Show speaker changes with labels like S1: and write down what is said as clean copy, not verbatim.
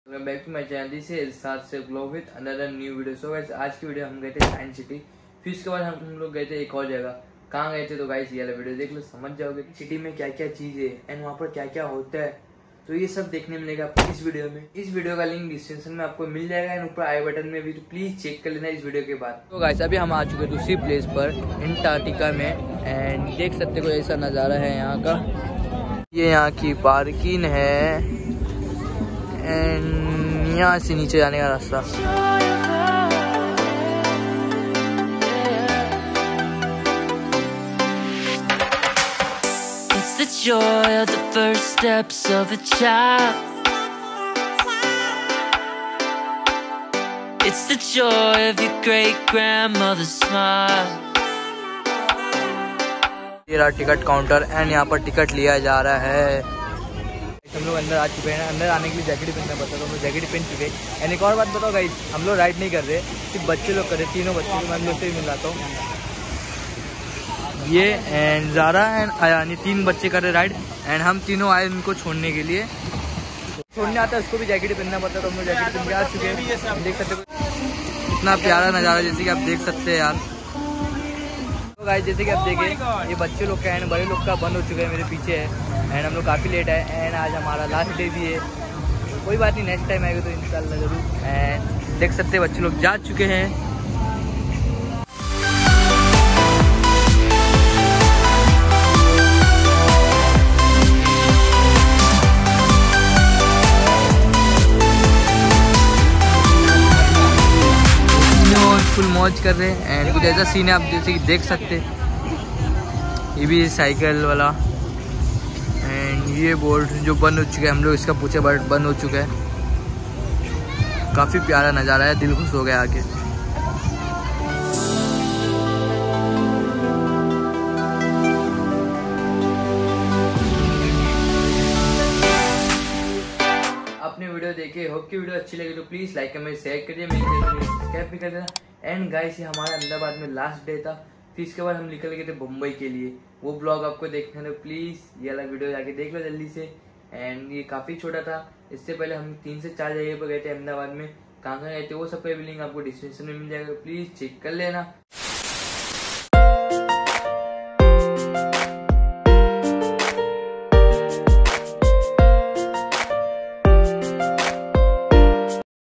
S1: Welcome back to my channel. This is Irshad से blog with another new video. So guys, आज की video हम गए थे साइंस सिटी। फिर उसके बाद हम लोग गए थे एक और जगह। कहाँ गए थे तो गाइस ये वाला वीडियो देख लो, समझ जाओगे सिटी में क्या क्या चीज़ है एंड वहाँ पर क्या क्या होता है। तो ये सब देखने मिलेगा आपको इस वीडियो में। इस वीडियो का लिंक डिस्क्रिप्शन में आपको मिल जाएगा एंड ऊपर आई बटन में भी, तो प्लीज चेक कर लेना इस वीडियो के बाद। तो गाइस अभी हम आ चुके हैं दूसरी प्लेस पर, अंटार्कटिका में। एंड देख सकते हो ऐसा नज़ारा है यहाँ का। ये यहाँ की पार्किंग है एंड यहाँ से नीचे जाने का रास्ता।
S2: It's the joy of the first steps of a child. It's the joy of your great grandmother's smile.
S1: ये रहा टिकट काउंटर एंड यहाँ पर टिकट लिया जा रहा है। हम लोग अंदर आ चुके हैं। अंदर आने के लिए जैकेट पहनना पड़ता है, तो हम लोग जैकेट पहन चुके हैं। एंड एक और बात बताओ गाइस, हम लोग राइड नहीं कर रहे, सिर्फ बच्चे लोग कर रहे। तीनों बच्चे को मैं लोग से भी मिलाता हूँ। ये एंड ज़ारा एंड यानी 3 बच्चे कर रहे राइड एंड हम तीनों आए उनको छोड़ने के लिए। छोड़ने आता है उसको भी जैकेट पहनना पड़ता है, तो हम लोग जैकेट पहन के आ चुके हैं। देख सकते हो इतना प्यारा नज़ारा, जैसे कि आप देख सकते हैं यार। तो गाइस जैसे कि आप देखें, ये बच्चे लोग का एंड बड़े लोग का बंद हो चुका है, मेरे पीछे है। एंड हम लोग काफ़ी लेट है एंड आज हमारा लास्ट डे भी है। कोई बात नहीं, नेक्स्ट टाइम आएगा तो इंशाल्लाह ज़रूर। एंड देख सकते हैं बच्चे लोग जा चुके हैं। फुल मौज कर रहे हैं एंड कुछ ऐसा सीन है आप जैसे कि देख सकते हैं। ये भी साइकिल वाला एंड ये बोर्ड जो बंद हो चुका है, हम लोग इसका पूछे बंद हो चुका है। काफ़ी प्यारा नज़ारा है, दिल खुश हो गया आके। आपने वीडियो देखे, होप की वीडियो अच्छी लगी तो प्लीज़ लाइक कमेंट शेयर करिए, मेरे चैनल को सब्सक्राइब भी कर देना। एंड गाइस ये हमारा अहमदाबाद में लास्ट डे था। फिर इसके बाद हम निकल गए थे मुंबई के लिए। वो ब्लॉग आपको देखना है तो प्लीज़ ये वाला वीडियो जाके देख लो जल्दी से। एंड ये काफ़ी छोटा था। इससे पहले हम 3 से 4 जगह पर गए थे अहमदाबाद में। कहाँ कहाँ गए थे वो सब का भी लिंक आपको डिस्क्रिप्शन में मिल जाएगा, प्लीज़ चेक कर लेना।